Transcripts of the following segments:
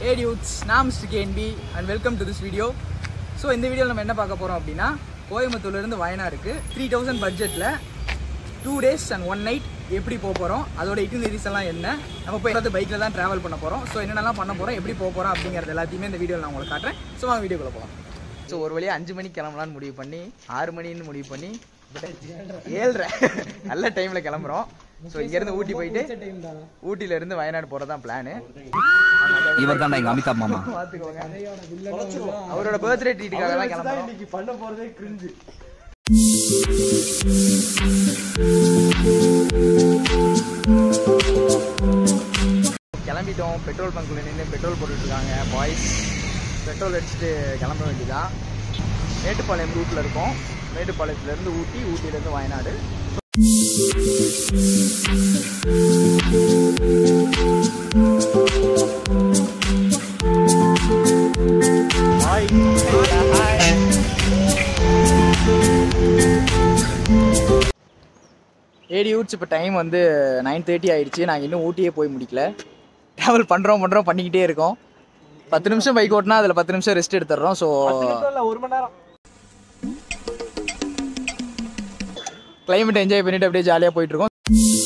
Hey dudes, நான் MrKnb and welcome to this video. So இந்த வீடியோல நம்ம என்ன பார்க்க போறோம் அப்படினா கோயம்புத்தூர்ல இருந்து வயநாடுக்கு 3000 பட்ஜெட்ல 2 days and 1 night எப்படி போக போறோம் அதோட இட்டினரிஸ் எல்லாம் என்ன நம்ம போய் அந்த பைக்ல தான் டிராவல் பண்ண போறோம். சோ என்னென்னலாம் பண்ண போறோம் எப்படி போக போறோம் அப்படிங்கறது எல்லாத்தையுமே இந்த வீடியோல நான் உங்களுக்கு காட்டுறேன். சோ வாங்க வீடியோக்குள்ள போலாம். சோ ஒரு வழியா 5 மணிக்கு கிளம்பலாம்னு முடிவு பண்ணி 6 மணின்னு முடிவு பண்ணி 7:30 நல்ல டைம்ல கிளம்புறோம். சோ இங்க இருந்து ஊட்டி போயிட்டு ஊட்டில இருந்து வயநாடு போறதான் பிளான். இவர் தான் எங்க அமிதாப் மாமா. பாத்துக்கோங்க. அவரோட பர்த்டே ட்ரீட்டுக்காக தான் கிளம்புறோம். இன்னைக்கு பண்ண போறதே கிரிஞ்சு. கிளம்பிட்டோம். பெட்ரோல் பங்க்ல நின்று பெட்ரோல் போட்டுட்டு இருக்காங்க பாய்ஸ். பெட்ரோல் அடிச்சுட்டு கிளம்ப வேண்டியதான். மேட்டுப்பாளையம் ரூட்ல இருக்கோம். மேட்டுப்பாளையத்துல இருந்து ஊட்டி, ஊட்டில இருந்து வயநாடு. ஏடியூட்ஸ் இப்போ டைம் வந்து 9:30 ஆயிடுச்சு. நாங்கள் இன்னும் ஊட்டியே போய் முடிக்கல. ட்ராவல் பண்ணுறோம் பண்ணிக்கிட்டே இருக்கோம். 10 நிமிஷம் பைக் ஓட்டினா அதில் 10 நிமிஷம் ரெஸ்ட் எடுத்துடுறோம். ஸோ 1 மணி நேரம் கிளைமேட் என்ஜாய் பண்ணிட்டு அப்படியே ஜாலியாக போயிட்டு இருக்கோம்.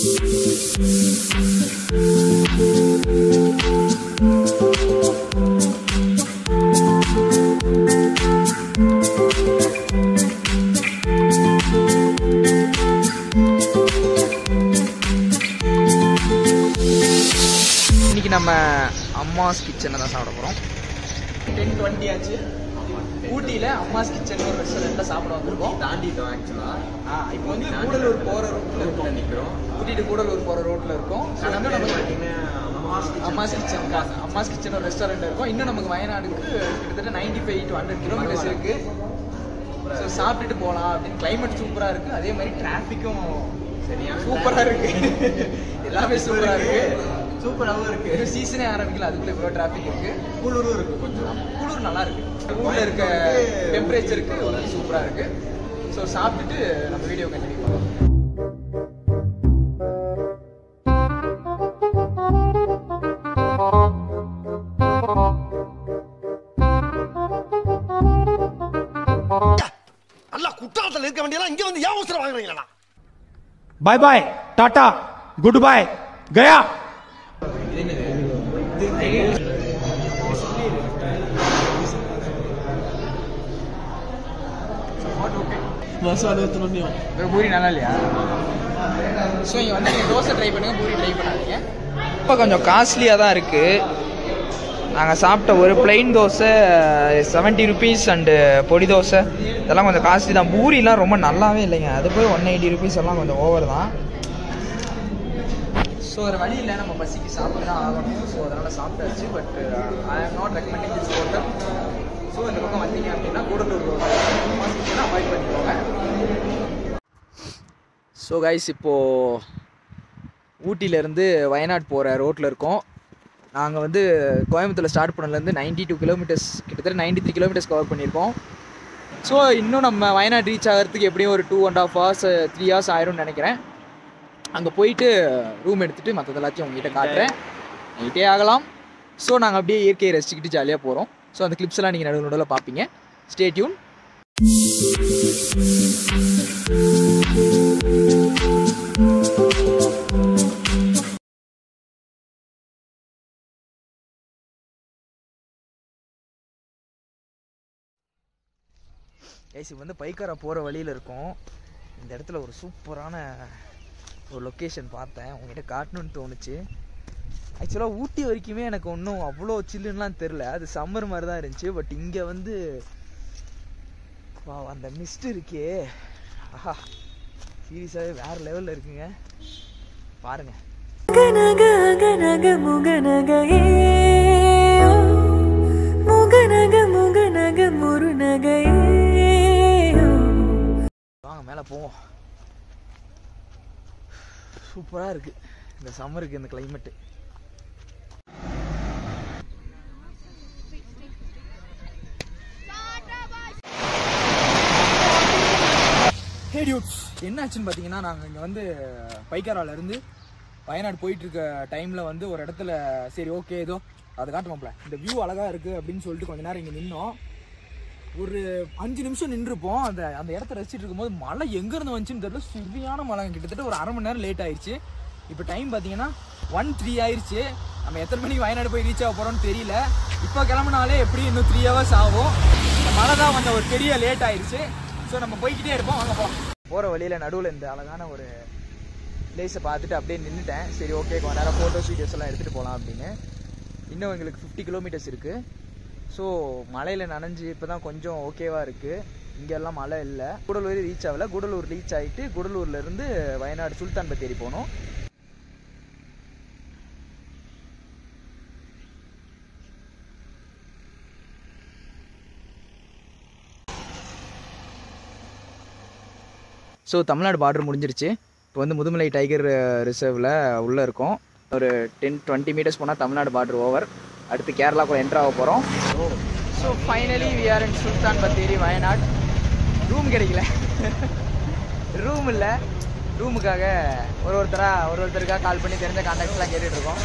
இன்னைக்கு நம்ம அம்மாஸ் கிச்சனை தான் சாப்பிட போகிறோம். 10:20 ஆச்சு. ஊட்டியில் அம்மாஸ் கிச்சன் ஒரு ரெஸ்டாரண்ட்டில் சாப்பிட வந்திருக்கோம். தாண்டிட்டோம் ஆக்சுவலா. இப்போ வந்து கூடலூர் போகிற ரோட்டில் நிற்கிறோம். ஊட்டிட்டு கூடலூர் போகிற ரோட்டில் இருக்கோம். நம்ம அம்மாஸ் கிச்சன் ஒரு ரெஸ்டாரண்ட் இருக்கும். இன்னும் நமக்கு வயநாடுக்கு கிட்டத்தட்ட 95 to 100 கிலோமீட்டர்ஸ் இருக்கு. ஸோ சாப்பிட்டுட்டு போகலாம் அப்படின்னு. கிளைமேட் சூப்பராக இருக்கு. அதே மாதிரி டிராஃபிக்கும் சரியா சூப்பராக இருக்கு. எல்லாமே சூப்பராக இருக்கு. சூப்பராகவும் இருக்கு. சீசனே ஆரம்பிக்கல, அதுக்குள்ள இவ்வளோ டிராஃபிக் இருக்கு. குளிரும் இருக்கு. கொஞ்சம் குளிர் நல்லா இருக்கு. ஊரில் இருக்க டெம்பரேச்சருக்கு சூப்பராக இருக்கு. ஸோ சாப்பிட்டுட்டு நம்ம வீடியோ கண்டினியூ பண்ணலாம். நல்லா குற்றாலத்தில் இருக்க வேண்டியதெல்லாம் இங்க வந்து ஏன் அவசரம் வாங்குறீங்களா? Bye bye tata good bye गया. பூரி நல்லா இல்லையா? ஸோ இங்கே வந்து நீங்கள் தோசை ட்ரை பண்ணுங்க, பூரி ட்ரை பண்ணாதீங்க. இப்போ கொஞ்சம் காஸ்ட்லியாக தான் இருக்குது. நாங்கள் சாப்பிட்ட ஒரு பிளெயின் தோசை 70 rupees அண்டு பொடி தோசை இதெல்லாம் கொஞ்சம் காஸ்ட்லி தான். பூரிலாம் ரொம்ப நல்லாவே இல்லைங்க. அது போய் 180 rupees எல்லாம் கொஞ்சம் ஓவர் தான். ஸோ ஒரு வழி இல்லை, நம்ம பசிக்கு சாப்பிட்டு தான் ஆகணும். ஸோ அதனால் சாப்பிட்டாச்சு. But I am not recommending this hotel. So இந்த பக்கம் வந்தீங்க அப்படின்னா கூடலூர் அவாய்ட் பண்ணிக்கோங்க. ஸோ கைஸ், இப்போது ஊட்டியிலேருந்து வயநாடு போகிற ரோட்டில் இருக்கோம். நாங்கள் வந்து கோயம்புத்தூரில் ஸ்டார்ட் பண்ணலேருந்து 92 கிலோமீட்டர்ஸ், கிட்டத்தட்ட 93 கிலோமீட்டர்ஸ் கவர் பண்ணியிருக்கோம். ஸோ இன்னும் நம்ம வயநாடு ரீச் ஆகிறதுக்கு எப்படியும் ஒரு 2.5 hours 3 hours ஆயிரும்னு நினைக்கிறேன். அங்கே போயிட்டு ரூம் எடுத்துகிட்டு மற்றது எல்லாத்தையும் உங்ககிட்ட காட்டுறேன். நைட்டே ஆகலாம். ஸோ நாங்கள் அப்படியே இயற்கையை ரசிச்சுக்கிட்டு ஜாலியாக போகிறோம். ஸோ அந்த கிளிப்ஸ் எல்லாம் நீங்கள் நடுவில் பார்ப்பீங்க. Stay tune. கைஸ், வந்து பைக்காரா போகிற வழியில் இருக்கும். இந்த இடத்துல ஒரு சூப்பரான ஒரு லொக்கேஷன் பார்த்தேன், உங்ககிட்ட காட்டணுன்னு தோணுச்சு. ஆக்சுவலாக ஊட்டி வரைக்குமே எனக்கு ஒன்றும் அவ்வளோ சில்லுன்னெலாம் தெரில. அது சம்மர் மாதிரி தான் இருந்துச்சு. பட் இங்கே வந்து வா அந்த மிஸ்ட் இருக்கே, ஆஹா சீரியஸாகவே வேறு லெவலில் இருக்குங்க. பாருங்கள். வாங்க மேலே போவோம். சூப்பராக இருக்குது இந்த சம்மருக்கு இந்த கிளைமேட்டு. ஹே டியூட்ஸ், என்னாச்சுன்னு பார்த்தீங்கன்னா நாங்கள் இங்கே வந்து பைக்காராலேருந்து வயநாடு போயிட்டுருக்க டைமில் வந்து ஒரு இடத்துல சரி ஓகே ஏதோ அதை காட்டுவோம்ல. இந்த வியூ அழகாக இருக்குது அப்படின்னு சொல்லிட்டு கொஞ்ச நேரம் இங்கே நின்னோம். ஒரு 5 நிமிஷம் நின்றுப்போம். அந்த இடத்த ரசிச்சுட்டு இருக்கும்போது மழை எங்கேருந்து வந்துச்சுன்னு தெரியல, சரியான மழை. கிட்டத்தட்ட ஒரு அரை மணி நேரம் லேட் ஆயிடுச்சு. இப்போ டைம் பார்த்தீங்கன்னா 1:03 ஆயிடுச்சு. நம்ம எத்தனை மணிக்கு வயநாடு போய் ரீச் ஆக போகிறோம்னு தெரியல. இப்போ கிளம்புனாலே எப்படி இன்னும் 3 hours ஆகும். மழை தான் கொஞ்சம் ஒரு பெரிய லேட் ஆயிடுச்சு. ஸோ நம்ம போய்கிட்டே இருப்போம். வாங்க போகலாம். போகிற வழியில் நடுவில் இந்த அழகான ஒரு பிளேஸை பார்த்துட்டு அப்படியே நின்றுட்டேன். சரி ஓகே, கொஞ்ச நேரம் ஃபோட்டோஸ் வீடியோஸ் எல்லாம் எடுத்துகிட்டு போகலாம் அப்படின்னு. இன்னும் எங்களுக்கு 50 கிலோமீட்டர்ஸ் இருக்குது. ஸோ மலையில் நனைஞ்சு இப்போ தான் கொஞ்சம் ஓகேவாக இருக்குது. இங்கெல்லாம் மழை இல்லை. கூடலூர் ரீச் ஆகலை. கூடலூர் ரீச் ஆகிட்டு கூடலூர்லேருந்து வயநாடு சுல்தான் பத்தேரி போனோம். ஸோ தமிழ்நாடு பார்டர் முடிஞ்சிருச்சு. இப்போ வந்து முதுமலை டைகர் ரிசர்வில் உள்ளே இருக்கோம். ஒரு 10-20 மீட்டர்ஸ் போனால் தமிழ்நாடு பார்டர் ஓவர். அடுத்து கேரளாக்குள்ள என்ட்ரு ஆக போகிறோம். So finally we are in Sultan Bathery Wayanad. Room கிடைக்கல, ரூம் இல்லை. ரூமுக்காக ஒருத்தருக்காக கால் பண்ணி தெரிஞ்ச கான்டாக்ட்ஸ்லாம் கேட்டுட்ருக்கோம்.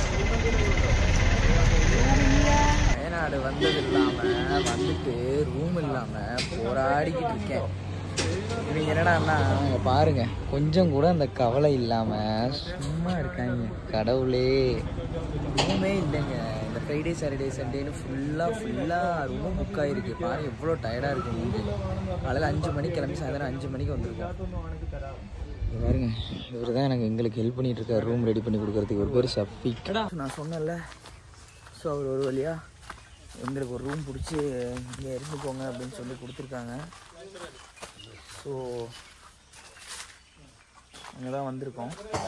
வயநாடு வந்தது இல்லாமல் வந்துட்டு ரூம் இல்லாமல் போராடிக்கிட்டு இருக்கேன். இவங்க என்னடான்னா இங்கே பாருங்க, கொஞ்சம் கூட அந்த கவலை இல்லாமல் சும்மா இருக்காங்க. கடவுளே, ரூமே இல்லைங்க. இந்த ஃப்ரைடே சாட்டர்டே சண்டேன்னு ஃபுல்லாக ரூமும் புக் ஆகிருக்கு. பாருங்க எவ்வளோ டயர்டாக இருக்குது. மூஞ்சி காலையில் 5 மணிக்கு கிளம்பி சாயந்தரம் 5 மணிக்கு வந்திருக்கோம். பாருங்க, இவர் தான் எங்களுக்கு ஹெல்ப் பண்ணிகிட்டு இருக்கார் ரூம் ரெடி பண்ணி கொடுக்குறதுக்கு. ஒரு பேர் ஷஃபிக். நான் சொன்னேன்ல, ஸோ அவர் ஒரு வழியாக எங்களுக்கு ஒரு ரூம் பிடிச்சி இங்கே இருந்துக்கோங்க அப்படின்னு சொல்லி கொடுத்துருக்காங்க. ஸோ அங்கே தான் வந்திருக்கோம்.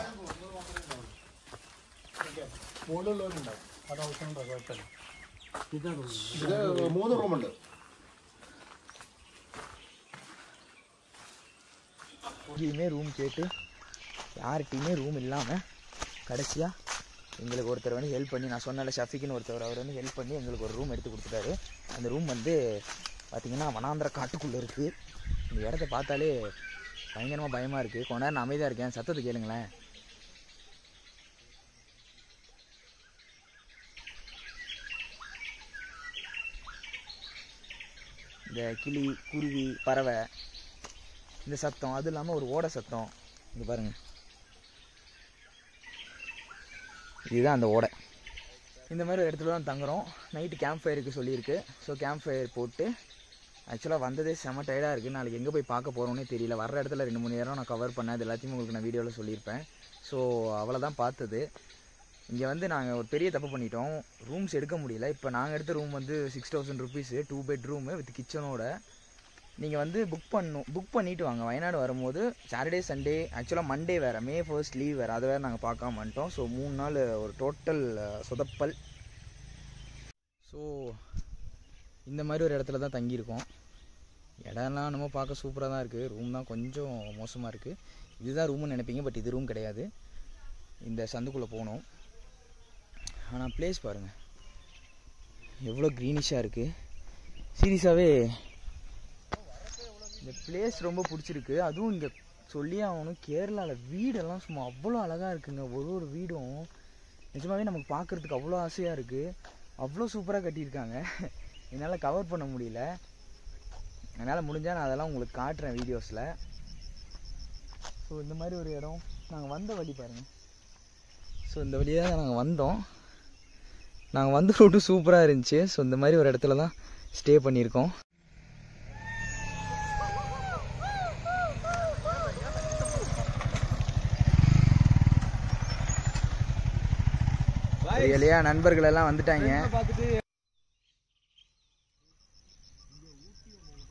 எங்கேயுமே ரூம் கேட்டு யார்கிட்டையுமே ரூம் இல்லாமல் கடைசியாக எங்களுக்கு ஒருத்தர் வந்து ஹெல்ப் பண்ணி, நான் சொன்னால ஷஃபிக்குன்னு ஒருத்தர், அவர் வந்து ஹெல்ப் பண்ணி எங்களுக்கு ஒரு ரூம் எடுத்து கொடுத்துட்டாரு. அந்த ரூம் வந்து பார்த்திங்கன்னா வனாந்திர காட்டுக்குள்ளே இருக்குது. இந்த இடத்த பார்த்தாலே பயங்கரமாக பயமாக இருக்குது. கொஞ்ச நேரம் நான் அமைதியாக இருக்கேன், சத்தத்தை கேளுங்களேன். இந்த கிளி, குருவி, பறவை இந்த சத்தம், அது இல்லாமல் ஒரு ஓடை சத்தம். இங்கே பாருங்கள், இதுதான் அந்த ஓடை. இந்த மாதிரி ஒரு இடத்துல தான் தங்குறோம். நைட்டு கேம்ப் ஃபயருக்கு சொல்லியிருக்கு. ஸோ கேம்ப் ஃபயர் போட்டு ஆக்சுவலாக வந்ததே செம்ம டயர்டாக இருக்குது. நாளைக்கு எங்கே போய் பார்க்க போகிறோன்னே தெரியல. வர்ற இடத்துல 2-3 நேரம் நான் கவர் பண்ணேன். அது எல்லாத்தையும் உங்களுக்கு நான் வீடியோவில் சொல்லியிருப்பேன். ஸோ அவ்வளோதான் பார்த்தது. இங்கே வந்து நாங்கள் ஒரு பெரிய தப்பு பண்ணிட்டோம். ரூம்ஸ் எடுக்க முடியல. இப்போ நாங்கள் எடுத்த ரூம் வந்து 6000 ருபீஸு, 2 பெட்ரூமு வித் கிச்சனோட. நீங்கள் வந்து புக் பண்ணிவிட்டு வாங்க. வயநாடு வரும்போது சாட்டர்டே சண்டே, ஆக்சுவலாக மண்டே வேறு, May 1 லீவ் வேறு, அதை வேறு நாங்கள் பார்க்காம வந்துட்டோம். ஸோ 3 நாள் ஒரு டோட்டல் சொதப்பல். ஸோ இந்த மாதிரி ஒரு இடத்துல தான் தங்கியிருக்கோம். இடம்லாம் நம்ம பார்க்க சூப்பராக தான் இருக்குது. ரூம் தான் கொஞ்சம் மோசமாக இருக்குது. இதுதான் ரூம்னு நினைப்பீங்க, பட் இது ரூம் கிடையாது. இந்த சந்துக்குள்ளே போகணும். ஆனால் பிளேஸ் பாருங்கள் எவ்வளோ க்ரீனிஷாக இருக்குது. சீரியஸாகவே இந்த பிளேஸ் ரொம்ப பிடிச்சிருக்கு. அதுவும் இங்கே சொல்லி ஆகணும், கேரளாவில் வீடெல்லாம் சும்மா அவ்வளோ அழகாக இருக்குங்க. ஒரு வீடும் நிஜமாகவே நமக்கு பார்க்குறதுக்கு அவ்வளோ ஆசையாக இருக்குது. அவ்வளோ சூப்பராக கட்டியிருக்காங்க. என்னால் கவர் பண்ண முடியல. என்னால் முடிஞ்சால் நான் அதெல்லாம் உங்களுக்கு காட்டுறேன் வீடியோஸில். ஸோ இந்த மாதிரி ஒரு இடம். நாங்கள் வந்த வழி பாருங்கள். ஸோ இந்த வழியாக தான் நாங்கள் வந்தோம். நாங்கள் வந்த ரூட்டும் சூப்பராக இருந்துச்சு. ஸோ இந்த மாதிரி ஒரு இடத்துல தான் ஸ்டே பண்ணியிருக்கோம். இல்லையா, நண்பர்கள் எல்லாம் வந்துட்டாங்க.